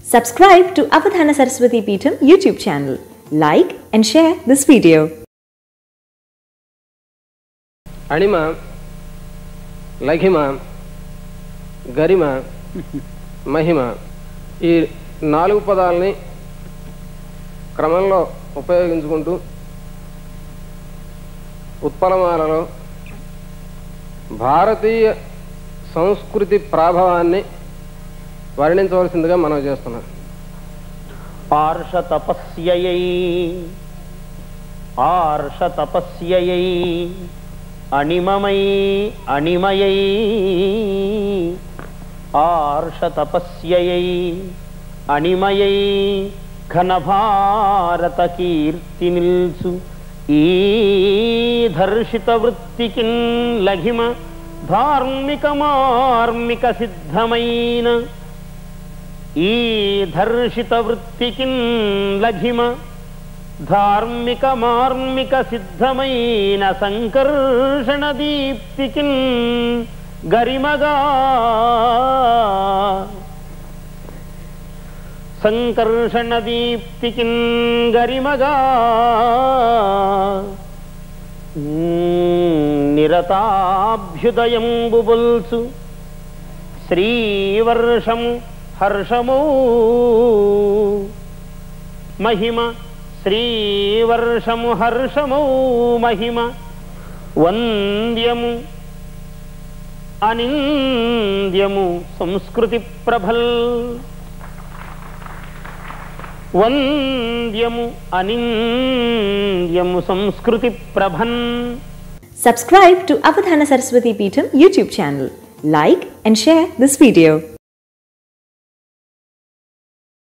Subscribe to Avadhana Saraswati Peetham YouTube channel. Like and share this video. Anima, Laghima, Garima, Mahima ఈ నాలుగు పదాలని క్రమంలో ఉపయోగించుకుంటూ ఉత్పలమాలలో భారతీయ సంస్కృతి ప్రభావాన్ని వర్ణించవలసిందిగా మనం చేస్తున్నాం. ఆర్ష తపస్యయై అణిమయై ఆర్ష తపస్యయై అణిమయై ఘనభారత కీర్తి నిల్సు ఈ ధర్షిత వృత్తికిన్ లఘిమ ధార్మిక మార్మిక సిద్ధమైన ఈ ధర్షిత వృత్తికిన్ లఘిమ ధార్మిక మార్మిక సిద్ధమైన సంకర్షణ దీప్తికిన్ గరిమగా సంకర్షణ దీప్తికిన్ గరిమగా నిరతాభ్యుదయంబు బొల్సు శ్రీవర్షము హర్షము మహిమ శ్రీవర్షము హర్షము మహిమ వంద్యము అనింద్యము సంస్కృతి ప్రభల్ వంద్యము అనింద్యము సంస్కృతి Prabhan. Subscribe to Avadhana Saraswati Peetham YouTube channel. Like and share this video.